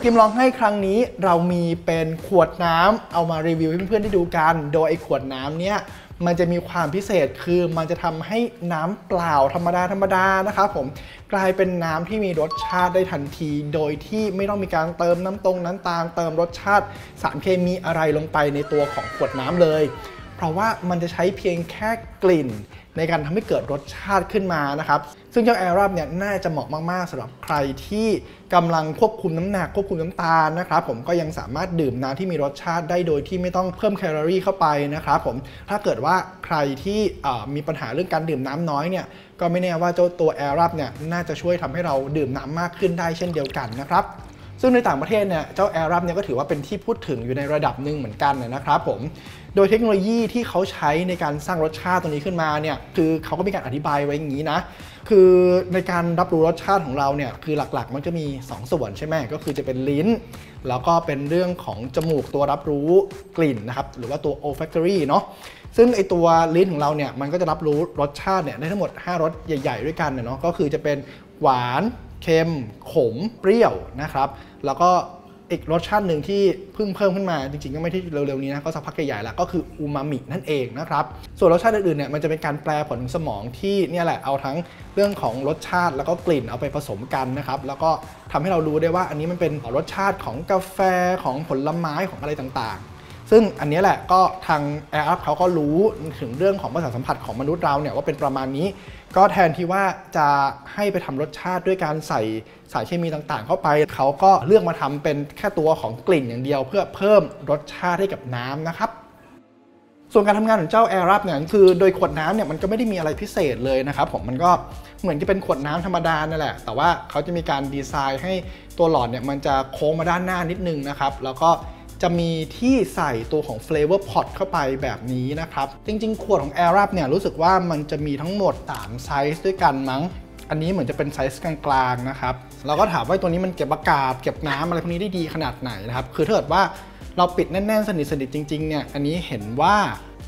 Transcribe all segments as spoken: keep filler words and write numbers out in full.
กิมลองให้ครั้งนี้เรามีเป็นขวดน้ำเอามารีวิวให้เพื่อนๆได้ดูกันโดยไอ้ขวดน้ำเนี้ยมันจะมีความพิเศษคือมันจะทำให้น้ำเปล่าธรรมดาธรรมดานะครับผมกลายเป็นน้ำที่มีรสชาติได้ทันทีโดยที่ไม่ต้องมีการเติมน้ำตรงน้ำตาลเติมรสชาติสารเคมีอะไรลงไปในตัวของขวดน้ำเลยเพราะว่ามันจะใช้เพียงแค่กลิ่นในการทำให้เกิดรสชาติขึ้นมานะครับซึ่งเจ้าแอรับเนี่ยน่าจะเหมาะมากๆสำหรับใครที่กำลังควบคุมน้ำหนักควบคุมน้ำตาลนะครับผมก็ยังสามารถดื่มน้ำที่มีรสชาติได้โดยที่ไม่ต้องเพิ่มแคลอรี่เข้าไปนะครับผมถ้าเกิดว่าใครที่มีปัญหาเรื่องการดื่มน้ำน้อยเนี่ยก็ไม่แน่ว่าเจ้าตัวแอรับเนี่ยน่าจะช่วยทำให้เราดื่มน้ำมากขึ้นได้เช่นเดียวกันนะครับซึ่งในต่างประเทศเนี่ยเจ้าแอรับเนี่ยก็ถือว่าเป็นที่พูดถึงอยู่ในระดับหนึ่งเหมือนกันนะครับผมโดยเทคโนโลยีที่เขาใช้ในการสร้างรสชาติตรงนี้ขึ้นมาเนี่ยคือเขาก็มีการอธิบายไว้อย่างนี้นะคือในการรับรู้รสชาติของเราเนี่ยคือหลักๆมันจะมีสองส่วนใช่ไหมก็คือจะเป็นลิ้นแล้วก็เป็นเรื่องของจมูกตัวรับรู้กลิ่นนะครับหรือว่าตัว olfactory เนาะซึ่งไอตัวลิ้นของเราเนี่ยมันก็จะรับรู้รสชาติเนี่ยได้ทั้งหมดห้ารสใหญ่ๆด้วยกันเนาะก็คือจะเป็นหวานเค็มขมเปรี้ยวนะครับแล้วก็อีกรสชาติหนึ่งที่เพิ่งเพิ่มขึ้นมาจริงๆก็ไม่ที่เร็วๆนี้นะก็สักพักใหญ่ๆแล้วก็คืออูมามินั่นเองนะครับส่วนรสชาติอื่นๆเนี่ยมันจะเป็นการแปลผลของสมองที่เนี่ยแหละเอาทั้งเรื่องของรสชาติแล้วก็กลิ่นเอาไปผสมกันนะครับแล้วก็ทำให้เรารู้ได้ว่าอันนี้มันเป็นรสชาติของกาแฟของผลไม้ของอะไรต่างๆซึ่งอันนี้แหละก็ทาง AirUp เขาก็รู้ถึงเรื่องของประสาทสัมผัสของมนุษย์เราเนี่ยว่าเป็นประมาณนี้ก็แทนที่ว่าจะให้ไปทำรสชาติด้วยการใส่สารเคมีต่างๆเข้าไปเขาก็เลือกมาทำเป็นแค่ตัวของกลิ่นอย่างเดียวเพื่อเพิ่มรสชาติให้กับน้ำนะครับส่วนการทำงานของเจ้า AirUp เนี่ยคือโดยขวดน้ำเนี่ยมันก็ไม่ได้มีอะไรพิเศษเลยนะครับผมมันก็เหมือนจะเป็นขวดน้ำธรรมดานั่นแหละแต่ว่าเขาจะมีการดีไซน์ให้ตัวหลอดเนี่ยมันจะโค้งมาด้านหน้านิดนึงนะครับแล้วก็จะมีที่ใส่ตัวของ Flavor Pot เข้าไปแบบนี้นะครับจริงๆขวดของ AirUp เนี่ยรู้สึกว่ามันจะมีทั้งหมดสามไซส์ด้วยกันมั้งอันนี้เหมือนจะเป็นไซส์กลางๆนะครับเราก็ถามว่าตัวนี้มันเก็บอากาศเก็บน้ำอะไรพวกนี้ได้ดีขนาดไหนนะครับคือถ้าเกิดว่าเราปิดแน่นๆสนิทๆจริงๆเนี่ยอันนี้เห็นว่า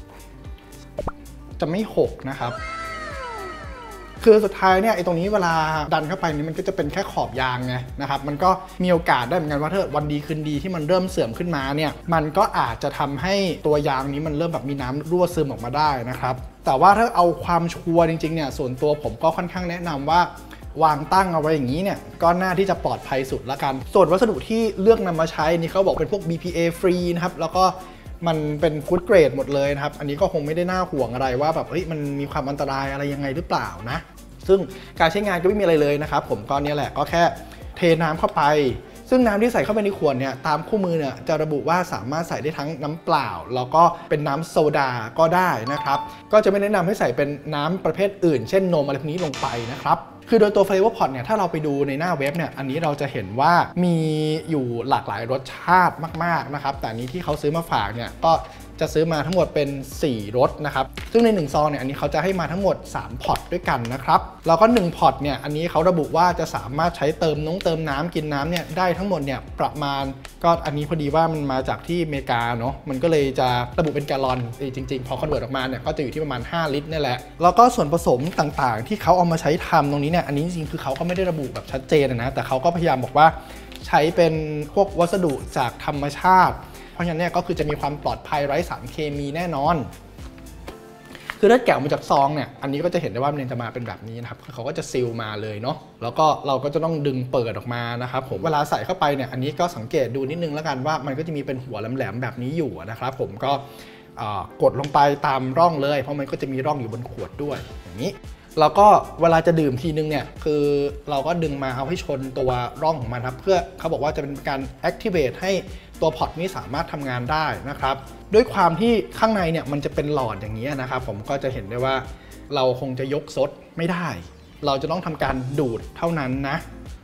จะไม่หกนะครับคือสุดท้ายเนี่ยไอ้ตรงนี้เวลาดันเข้าไปนี่มันก็จะเป็นแค่ขอบยางไงนะครับมันก็มีโอกาสได้เหมือนกันว่าถ้าวันดีคืนดีที่มันเริ่มเสื่อมขึ้นมาเนี่ยมันก็อาจจะทำให้ตัวยางนี้มันเริ่มแบบมีน้ำรั่วซึมออกมาได้นะครับแต่ว่าถ้าเอาความชัวร์จริงๆเนี่ยส่วนตัวผมก็ค่อนข้างแนะนำว่าวางตั้งเอาไว้อย่างนี้เนี่ยก็น่าที่จะปลอดภัยสุดละกันส่วนวัสดุที่เลือกนำมาใช้นี่เขาบอกเป็นพวก บี พี เอ ฟรีนะครับแล้วก็มันเป็นฟู้ดเกรดหมดเลยนะครับอันนี้ก็คงไม่ได้น่าห่วงอะไรว่าแบบเฮ้ยมันมีความอันตรายอะไรยังไงหรือเปล่านะซึ่งการใช้งานก็ไม่มีอะไรเลยนะครับผมก็เนี่ยแหละก็แค่เทน้ำเข้าไปซึ่งน้ำที่ใส่เข้าไปในขวดเนี่ยตามคู่มือเนี่ยจะระบุว่าสามารถใส่ได้ทั้งน้ำเปล่าแล้วก็เป็นน้ำโซดาก็ได้นะครับก็จะไม่แนะนำให้ใส่เป็นน้ำประเภทอื่นเช่นนมอะไรพวกนี้ลงไปนะครับคือโดยตัว Flavor Pot เนี่ยถ้าเราไปดูในหน้าเว็บเนี่ยอันนี้เราจะเห็นว่ามีอยู่หลากหลายรสชาติมากๆนะครับแต่อันนี้ที่เขาซื้อมาฝากเนี่ยก็จะซื้อมาทั้งหมดเป็นสี่รสนะครับซึ่งในหนึ่งซองเนี่ยอันนี้เขาจะให้มาทั้งหมดสามพอตด้วยกันนะครับแล้วก็หนึ่งพอตเนี่ยอันนี้เขาระบุว่าจะสามารถใช้เติมน้องเติมน้ำกินน้ำเนี่ยได้ทั้งหมดเนี่ยประมาณก็อันนี้พอดีว่ามันมาจากที่อเมริกาเนาะมันก็เลยจะระบุเป็นแกลลอนจริงๆพอคอนเวิร์ตออกมาเนี่ยก็จะอยู่ที่ประมาณห้าลิตรนี่แหละแล้วก็ส่วนผสมต่างๆที่เขาเอามาใช้ทำตรงนี้เนี่ยอันนี้จริงๆคือเขาก็ไม่ได้ระบุแบบชัดเจนนะแต่เขาก็พยายามบอกว่าใช้เป็นพวกวัสดุจากธรรมชาติเพราะฉะนั้นเนี่ยก็คือจะมีความปลอดภัยไร้สารเคมีแน่นอนคือถ้าแกะออกมาจากซองเนี่ยอันนี้ก็จะเห็นได้ว่ามันจะมาเป็นแบบนี้นะครับเขาก็จะซีลมาเลยเนาะแล้วก็เราก็จะต้องดึงเปิดออกมานะครับผมเวลาใส่เข้าไปเนี่ยอันนี้ก็สังเกตดูนิดนึงแล้วกันว่ามันก็จะมีเป็นหัวแหลมๆแบบนี้อยู่นะครับผมก็กดลงไปตามร่องเลยเพราะมันก็จะมีร่องอยู่บนขวดด้วยอย่างนี้แล้วก็เวลาจะดื่มทีนึงเนี่ยคือเราก็ดึงมาเอาให้ชนตัวร่องของมันครับเพื่อเขาบอกว่าจะเป็นการ activate ให้ตัวพอตนี้สามารถทำงานได้นะครับด้วยความที่ข้างในเนี่ยมันจะเป็นหลอดอย่างนี้นะครับผมก็จะเห็นได้ว่าเราคงจะยกซดไม่ได้เราจะต้องทำการดูดเท่านั้นนะ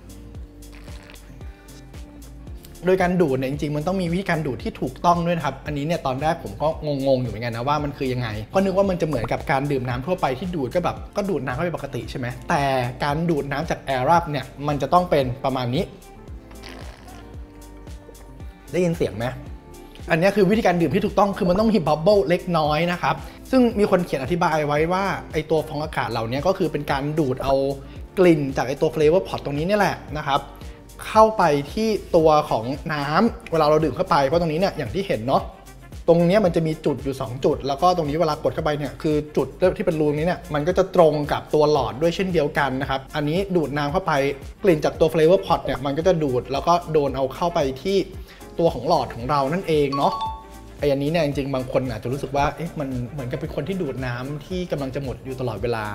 โดยการดูดเนี่ยจริงๆมันต้องมีวิธีการดูดที่ถูกต้องด้วยนะครับอันนี้เนี่ยตอนแรกผมก็งงๆอยู่เหมือนกันนะว่ามันคือยังไงก็นึกว่ามันจะเหมือนกับการดื่มน้ำทั่วไปที่ดูดก็แบบก็ดูดน้ำเข้าไปปกติใช่ไหมแต่การดูดน้ำจาก AirUp เนี่ยมันจะต้องเป็นประมาณนี้ได้ยินเสียงไหมอันนี้คือวิธีการดื่มที่ถูกต้องคือมันต้องมีบับเบิ้ลเล็กน้อยนะครับซึ่งมีคนเขียนอธิบายไว้ว่าไอตัวฟองอากาศเหล่านี้ก็คือเป็นการดูดเอากลิ่นจากไอตัว Flavor Pot ตรงนี้นี่แหละนะครับเขเข้าไปที่ตัวของน้ำเวลาเราดื่มเข้าไปเพราะตรงนี้เนี่ยอย่างที่เห็นเนาะตรงนี้มันจะมีจุดอยู่สองจุดแล้วก็ตรงนี้เวลากดเข้าไปเนี่ยคือจุดที่เป็นรูนี้เนี่ยมันก็จะตรงกับตัวหลอดด้วยเช่นเดียวกันนะครับอันนี้ดูดน้ำเข้าไปกลิ่นจากตัว Flavor Pot เนี่ยมันก็จะดูดแล้วก็โดนเอาเข้าไปที่ตัวของหลอดของเรานั่นเองเนาะไอ้อันนี้เนี่ยจริงๆบางคนอาจจะรู้สึกว่าเอ๊ะมันเหมือนกับเป็นคนที่ดูดน้ำที่กำลังจะหมดอยู่ตลอดเวลา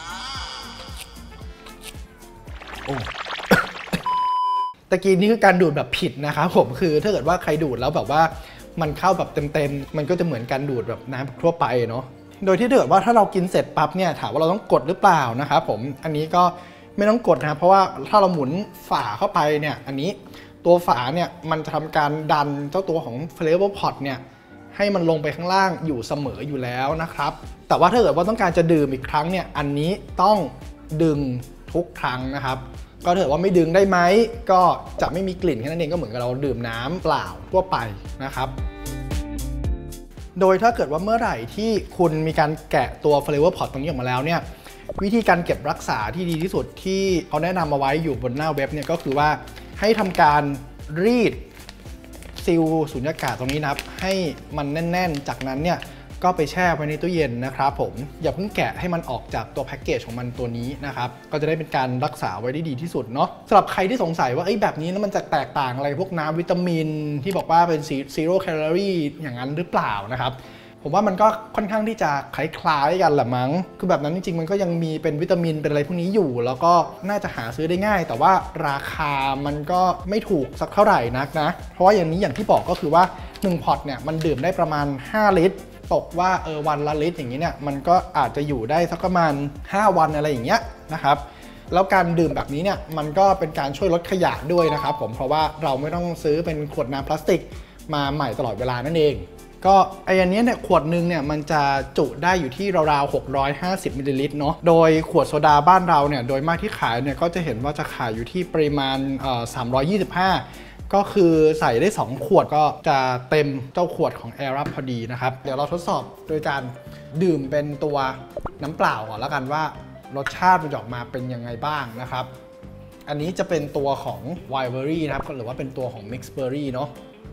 โอ้ ตะกี้นี่คือการดูดแบบผิดนะครับผมคือถ้าเกิดว่าใครดูดแล้วแบบว่ามันเข้าแบบเต็มๆมันก็จะเหมือนการดูดแบบน้ำทั่วไปเนาะโดยที่ถ้าเกิดว่าถ้าเรากินเสร็จปั๊บเนี่ยถามว่าเราต้องกดหรือเปล่านะครับผมอันนี้ก็ไม่ต้องกดนะเพราะว่าถ้าเราหมุนฝาเข้าไปเนี่ยอันนี้ตัวฝาเนี่ยมันจะทำการดันเจ้าตัวของ Flavor Pot เนี่ยให้มันลงไปข้างล่างอยู่เสมออยู่แล้วนะครับแต่ว่าถ้าเกิดว่าต้องการจะดื่มอีกครั้งเนี่ยอันนี้ต้องดึงทุกครั้งนะครับก็ถือว่าไม่ดึงได้ไหมก็จะไม่มีกลิ่นแค่นั้นเองก็เหมือนกับเราดื่มน้ำเปล่าทั่วไปนะครับโดยถ้าเกิดว่าเมื่อไหร่ที่คุณมีการแกะตัว Flavor Pot ตรงนี้ออกมาแล้วเนี่ยวิธีการเก็บรักษาที่ดีที่สุดที่เขาแนะนำมาไว้อยู่บนหน้าเว็บเนี่ยก็คือว่าให้ทำการรีดซีลสุญญากาศตรงนี้นะครับให้มันแน่นๆจากนั้นเนี่ยก็ไปแช่ไว้ในตู้เย็นนะครับผมอย่าเพิ่งแกะให้มันออกจากตัวแพ็กเกจของมันตัวนี้นะครับก็จะได้เป็นการรักษาไว้ได้ดีที่สุดเนาะสำหรับใครที่สงสัยว่าไอ้แบบนี้แล้วมันจะแตกต่างอะไรพวกน้ำวิตามินที่บอกว่าเป็นซีโร่แคลอรี่อย่างนั้นหรือเปล่านะครับผมว่ามันก็ค่อนข้างที่จะคล้ายๆกันแหละมั้งคือแบบนั้นจริงๆมันก็ยังมีเป็นวิตามินเป็นอะไรพวกนี้อยู่แล้วก็น่าจะหาซื้อได้ง่ายแต่ว่าราคามันก็ไม่ถูกสักเท่าไหร่นักนะเพราะว่าอย่างนี้อย่างที่บอกก็คือว่าหนึ่งพอตเนี่ยมันดื่มได้ประมาณห้าลิตรตกว่าเออวันละลิตรอย่างนี้เนี่ยมันก็อาจจะอยู่ได้สักประมาณห้าวันอะไรอย่างเงี้ยนะครับแล้วการดื่มแบบนี้เนี่ยมันก็เป็นการช่วยลดขยะด้วยนะครับผมเพราะว่าเราไม่ต้องซื้อเป็นขวดน้ำพลาสติกมาใหม่ตลอดเวลานั่นเองก็ไอ้อันนี้เนี่ยขวดนึงเนี่ยมันจะจุได้อยู่ที่ราวๆหกร้อยห้าสิบมิลลิลิตรเนาะโดยขวดโซดาบ้านเราเนี่ยโดยมากที่ขายเนี่ยก็จะเห็นว่าจะขายอยู่ที่ปริมาณเอ่อสามร้อยยี่สิบห้าก็คือใส่ได้สองขวดก็จะเต็มเจ้าขวดของ Air Up พอดีนะครับเดี๋ยวเราทดสอบโดยการดื่มเป็นตัวน้ำเปล่าก่อนแล้วกันว่ารสชาติมันออกมาเป็นยังไงบ้างนะครับอันนี้จะเป็นตัวของ Wild Berry นะครับหรือว่าเป็นตัวของ Mix Berry เนาะ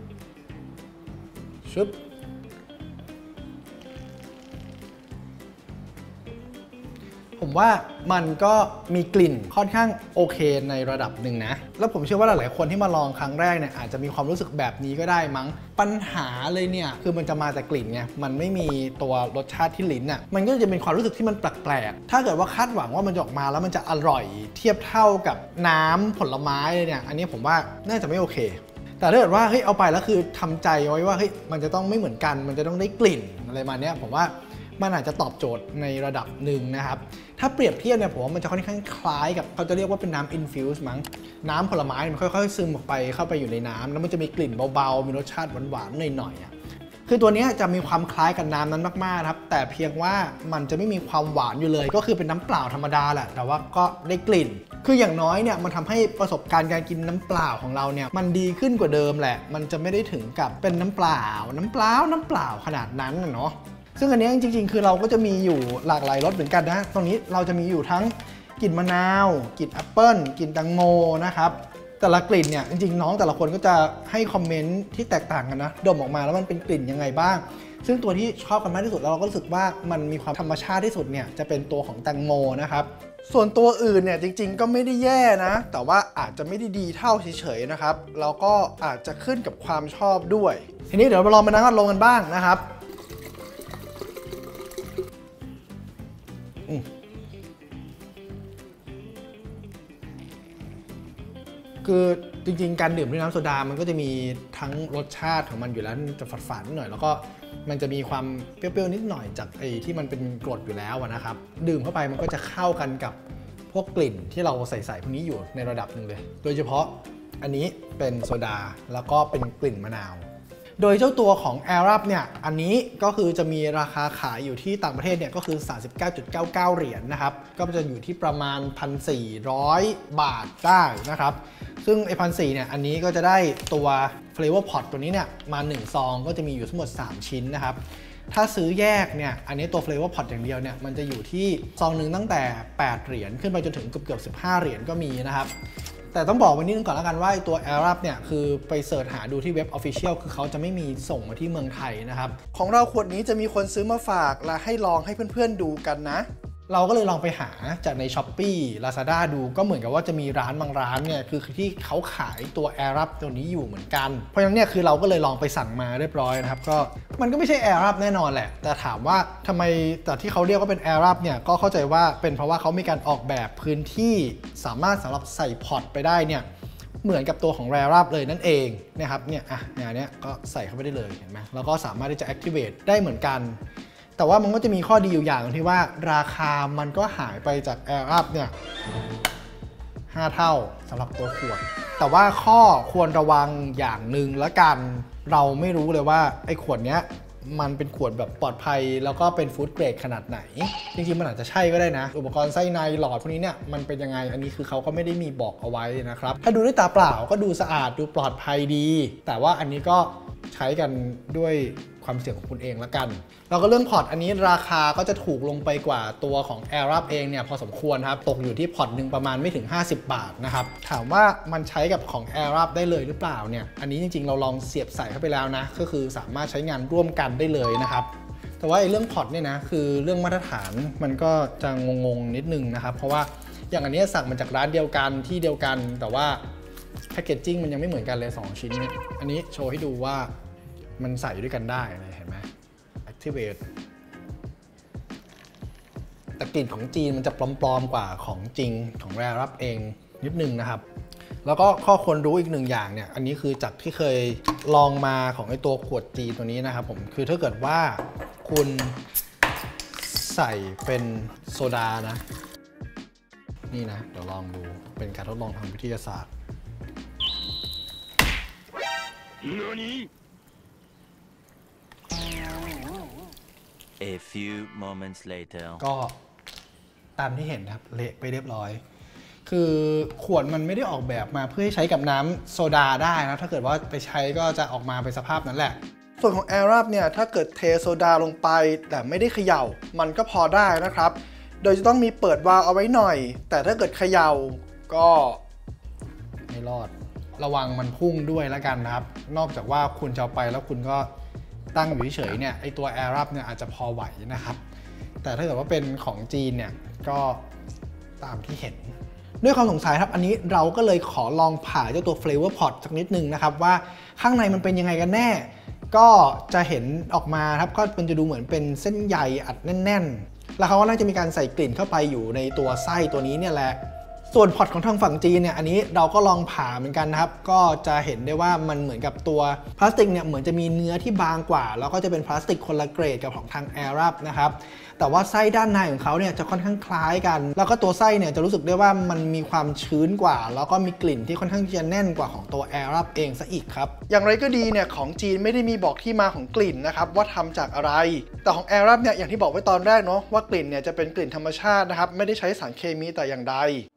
ชึบผมว่ามันก็มีกลิ่นค่อนข้างโอเคในระดับหนึ่งนะแล้วผมเชื่อว่าหลายๆคนที่มาลองครั้งแรกเนี่ยอาจจะมีความรู้สึกแบบนี้ก็ได้มั้งปัญหาเลยเนี่ยคือมันจะมาจากกลิ่นไงมันไม่มีตัวรสชาติที่ลิ้นอ่ะมันก็จะเป็นความรู้สึกที่มันแปลกๆถ้าเกิดว่าคาดหวังว่ามันจะออกมาแล้วมันจะอร่อยเทียบเท่ากับน้ำผลไม้เลยเนี่ยอันนี้ผมว่าน่าจะไม่โอเคแต่ถ้าเกิดว่าเฮ้ยเอาไปแล้วคือทำใจไว้ว่าเฮ้ยมันจะต้องไม่เหมือนกันมันจะต้องได้กลิ่นอะไรมาเนี้ยผมว่ามันอาจจะตอบโจทย์ในระดับหนึ่งนะครับถ้าเปรียบเทียบเนี่ยผมว่ามันจะค่อนข้างคล้ายกับเขาจะเรียกว่าเป็นน้ำอินฟิวส์มั้งน้ำผลไม้มันค่อยๆซึมออกไปเข้าไปอยู่ในน้ำแล้วมันจะมีกลิ่นเบาๆมีรสชาติหวานๆหน่อยๆอ่ะคือตัวนี้จะมีความคล้ายกับน้ำนั้นมากๆครับแต่เพียงว่ามันจะไม่มีความหวานอยู่เลยก็คือเป็นน้ำเปล่าธรรมดาแหละแต่ว่าก็ได้กลิ่นคืออย่างน้อยเนี่ยมันทำให้ประสบการณ์การกินน้ำเปล่าของเราเนี่ยมันดีขึ้นกว่าเดิมแหละมันจะไม่ได้ถึงกับเป็นน้ำเปล่าน้ำเปล่าน้ำเปล่าขนาดนั้นนะเนาะซึ่งอันนี้จริงๆคือเราก็จะมีอยู่หลากหลายรสเหมือนกันนะตรงนี้เราจะมีอยู่ทั้งกลิ่นมะนาวกลิ่นแอปเปิ้ลกลิ่นแตงโมนะครับแต่ละกลิ่นเนี่ยจริงๆน้องแต่ละคนก็จะให้คอมเมนต์ที่แตกต่างกันนะดมออกมาแล้วมันเป็นกลิ่นยังไงบ้างซึ่งตัวที่ชอบกันมากที่สุดแล้วเราก็รู้สึกว่ามันมีความธรรมชาติที่สุดเนี่ยจะเป็นตัวของแตงโมนะครับส่วนตัวอื่นเนี่ยจริงๆก็ไม่ได้แย่นะแต่ว่าอาจจะไม่ได้ดีเท่าเฉยๆนะครับแล้วก็อาจจะขึ้นกับความชอบด้วยทีนี้เดี๋ยวเราลองมานั่งลงกันบ้างนะครับคือจริงๆการดื่มด้วยน้ำโซดามันก็จะมีทั้งรสชาติของมันอยู่แล้วจะฝาดๆนิดหน่อยแล้วก็มันจะมีความเปรี้ยวๆนิดหน่อยจากไอ้ที่มันเป็นกรดอยู่แล้วนะครับดื่มเข้าไปมันก็จะเข้ากันกับพวกกลิ่นที่เราใส่ๆพวกนี้อยู่ในระดับหนึ่งเลยโดยเฉพาะอันนี้เป็นโซดาแล้วก็เป็นกลิ่นมะนาวโดยเจ้าตัวของ Air Up เนี่ยอันนี้ก็คือจะมีราคาขายอยู่ที่ต่างประเทศเนี่ยก็คือ สามสิบเก้าจุดเก้าเก้า เหรียญ นะครับก็จะอยู่ที่ประมาณ หนึ่งพันสี่ร้อย บาทได้นะครับซึ่งไอ้ หนึ่งพันสี่ร้อย เนี่ยอันนี้ก็จะได้ตัว Flavor Pot ตัวนี้เนี่ยมาหนึ่งซองก็จะมีอยู่ทั้งหมดสามชิ้นนะครับถ้าซื้อแยกเนี่ยอันนี้ตัว Flavor Pot อย่างเดียวเนี่ยมันจะอยู่ที่ซองหนึ่งตั้งแต่แปดเหรียญขึ้นไปจนถึงเกือบเกือบสิบห้าเหรียญก็มีนะครับแต่ต้องบอกไว้นิดนึงก่อนแล้วกันว่าตัว Arup เนี่ยคือไปเสิร์ชหาดูที่เว็บ Official คือเขาจะไม่มีส่งมาที่เมืองไทยนะครับของเราขวดนี้จะมีคนซื้อมาฝากและให้ลองให้เพื่อนๆดูกันนะเราก็เลยลองไปหาจากใน Shopee Lazada ดูก็เหมือนกับว่าจะมีร้านบางร้านเนี่ยคือที่เขาขายตัว Arup ตัวนี้อยู่เหมือนกันเพราะฉะนั้นเนี่ยคือเราก็เลยลองไปสั่งมาเรียบร้อยนะครับก็มันก็ไม่ใช่ Arup แน่นอนแหละแต่ถามว่าทำไมแต่ที่เขาเรียกว่าเป็น Arup เนี่ยก็เข้าใจว่าเป็นเพราะว่าเขามีการออกแบบพื้นที่สามารถสำหรับใส่พอร์ตไปได้เนี่ยเหมือนกับตัวของ Arup เลยนั่นเองนะครับเนี่ยอ่ะงานนี้ก็ใส่เข้าไปได้เลยเห็นไหมแล้วก็สามารถที่จะ activate ได้เหมือนกันแต่ว่ามันก็จะมีข้อดีอยู่อย่างที่ว่าราคามันก็หายไปจาก Arup เนี่ยห้าเท่าสำหรับตัวขวดแต่ว่าข้อควรระวังอย่างหนึ่งละกันเราไม่รู้เลยว่าไอ้ขวดเนี้ยมันเป็นขวดแบบปลอดภัยแล้วก็เป็นฟู้ดเกรดขนาดไหนจริงๆมันอาจจะใช่ก็ได้นะอุปกรณ์ไส้ในหลอดพวกนี้เนี่ยมันเป็นยังไงอันนี้คือเขาก็ไม่ได้มีบอกเอาไว้นะครับถ้าดูด้วยตาเปล่าก็ดูสะอาดดูปลอดภัยดีแต่ว่าอันนี้ก็ใช้กันด้วยความเสี่ยงของคุณเองละกันแล้วก็เรื่องพอร์ตอันนี้ราคาก็จะถูกลงไปกว่าตัวของ Arup เองเนี่ยพอสมควรครับตกอยู่ที่พอร์ตหนึ่งประมาณไม่ถึงห้าสิบบาทนะครับถามว่ามันใช้กับของ Arup ได้เลยหรือเปล่าเนี่ยอันนี้จริงๆเราลองเสียบใส่เข้าไปแล้วนะก็คือสามารถใช้งานร่วมกันได้เลยนะครับแต่ว่าไอ้เรื่องพอร์ตเนี่ยนะคือเรื่องมาตรฐานมันก็จะงงๆนิดนึงนะครับเพราะว่าอย่างอันนี้สั่งมาจากร้านเดียวกันที่เดียวกันแต่ว่าแพคเกจจิ้งมันยังไม่เหมือนกันเลยสองชิ้นเนี่ยอันนี้โชว์ให้ดูว่ามันใส่ด้วยกันได้เลยเห็นไหม Activate แต่กลิ่นของจีนมันจะปลอมๆกว่าของจริงของ Arup เองนิดนึงนะครับแล้วก็ข้อควรรู้อีกหนึ่งอย่างเนี่ยอันนี้คือจากที่เคยลองมาของไอตัวขวดจีนตัวนี้นะครับผมคือถ้าเกิดว่าคุณใส่เป็นโซดานะนี่นะเดี๋ยวลองดูเป็นการทดลองทางวิทยาศาสตร์ A few moments later ก็ตามที่เห็นครับเละไปเรียบร้อยคือขวดมันไม่ได้ออกแบบมาเพื่อให้ใช้กับน้ำโซดาได้นะถ้าเกิดว่าไปใช้ก็จะออกมาเป็นสภาพนั้นแหละส่วนของ Arup เนี่ยถ้าเกิดเทโซดาลงไปแต่ไม่ได้เขย่ามันก็พอได้นะครับโดยจะต้องมีเปิดวาล์วเอาไว้หน่อยแต่ถ้าเกิดเขย่าก็ไม่รอดระวังมันพุ่งด้วยแล้วกันนะครับนอกจากว่าคุณจะเอาไปแล้วคุณก็ตั้งอยู่เฉยๆเนี่ยไอตัว Arup เนี่ยอาจจะพอไหวนะครับแต่ถ้าเกิดว่าเป็นของจีนเนี่ยก็ตามที่เห็นด้วยความสงสัยครับอันนี้เราก็เลยขอลองผ่าเจ้าตัว Flavor Pot สักนิดนึงนะครับว่าข้างในมันเป็นยังไงกันแน่ก็จะเห็นออกมาครับก็มันจะดูเหมือนเป็นเส้นใยอัดแน่นๆแล้วเขาก็น่าจะมีการใส่กลิ่นเข้าไปอยู่ในตัวไส้ตัวนี้เนี่ยแหละส่วนพอร์ตของทางฝั่งจีนเนี่ยอันนี้เราก็ลองผ่าเหมือนกันนะครับก็จะเห็นได้ว่ามันเหมือนกับตัวพลาสติกเนี่ยเหมือนจะมีเนื้อที่บางกว่าแล้วก็จะเป็นพลาสติกคนละเกรดกับของทาง Arup นะครับแต่ว่าไส้ด้านในของเขาเนี่ยจะค่อนข้างคล้ายกันแล้วก็ตัวไส้เนี่ยจะรู้สึกได้ว่ามันมีความชื้นกว่าแล้วก็มีกลิ่นที่ค่อนข้างจะแน่นกว่าของตัว Arup เองซะอีกครับอย่างไรก็ดีเนี่ยของจีนไม่ได้มีบอกที่มาของกลิ่นนะครับว่าทำจากอะไรแต่ของ Arup เนี่ยอย่างที่บอกไว้ตอนแรกเนาะว่ากลิ่นเนี่ยจะเป็นกลิ่นธรรมชาตินะครับไม่ได้ใช้สารเคมีแต่อย่างใด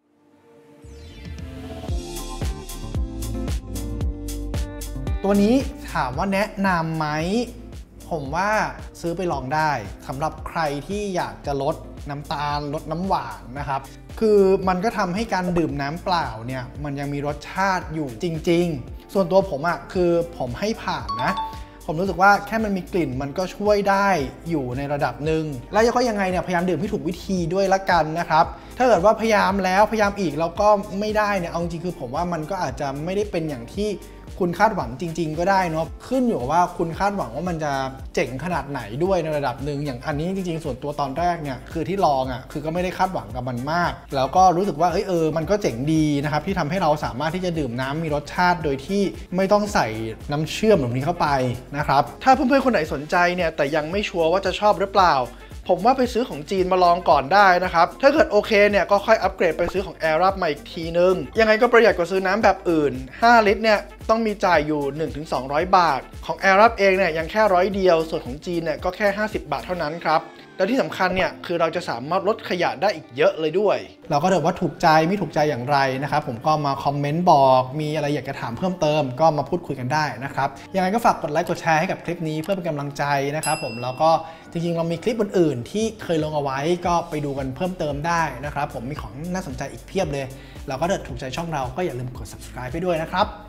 ตัวนี้ถามว่าแนะนำไหมผมว่าซื้อไปลองได้สำหรับใครที่อยากจะลดน้ำตาลลดน้ำหวานนะครับคือมันก็ทำให้การดื่มน้ำเปล่าเนี่ยมันยังมีรสชาติอยู่จริงๆส่วนตัวผมอะคือผมให้ผ่านนะผมรู้สึกว่าแค่มันมีกลิ่นมันก็ช่วยได้อยู่ในระดับหนึ่งแล้วก็ยังไงเนี่ยพยายามดื่มให้ถูกวิธีด้วยละกันนะครับถ้าเกิดว่าพยายามแล้วพยายามอีกแล้วก็ไม่ได้เนี่ยเอาจริงคือผมว่ามันก็อาจจะไม่ได้เป็นอย่างที่คุณคาดหวังจริงๆก็ได้เนาะขึ้นอยู่กับว่าคุณคาดหวังว่ามันจะเจ๋งขนาดไหนด้วยในระดับหนึ่งอย่างอันนี้จริงๆส่วนตัวตอนแรกเนี่ยคือที่ลองอ่ะคือก็ไม่ได้คาดหวังกับมันมากแล้วก็รู้สึกว่าเอ้ยเออมันก็เจ๋งดีนะครับที่ทำให้เราสามารถที่จะดื่มน้ำมีรสชาติโดยที่ไม่ต้องใส่น้ำเชื่อมแบบนี้เข้าไปนะครับถ้าเพื่อนๆคนไหนสนใจเนี่ยแต่ยังไม่ชัวร์ว่าจะชอบหรือเปล่าผมว่าไปซื้อของจีนมาลองก่อนได้นะครับถ้าเกิดโอเคเนี่ยก็ค่อยอัปเกรดไปซื้อของ Arup มาอีกทีนึงยังไงก็ประหยัดกว่าซื้อน้ำแบบอื่นห้าลิตรเนี่ยต้องมีจ่ายอยู่ หนึ่งถึงสองร้อย บาทของ Arup เองเนี่ยยังแค่ร้อยเดียวส่วนของจีนเนี่ยก็แค่ห้าสิบบาทเท่านั้นครับและที่สำคัญเนี่ยคือเราจะสามารถลดขยะได้อีกเยอะเลยด้วยเราก็เถอะว่าถูกใจไม่ถูกใจอย่างไรนะครับผมก็มาคอมเมนต์บอกมีอะไรอยากจะถามเพิ่มเติมก็มาพูดคุยกันได้นะครับยังไงก็ฝากกดไลค์กดแชร์ให้กับคลิปนี้เพื่อเป็นกำลังใจนะครับผมแล้วก็จริงๆเรามีคลิปอื่นๆที่เคยลงเอาไว้ก็ไปดูกันเพิ่มเติมได้นะครับผมมีของน่าสนใจอีกเพียบเลยแล้วก็ถ้าถูกใจช่องเราก็อย่าลืมกด subscribe ไปด้วยนะครับ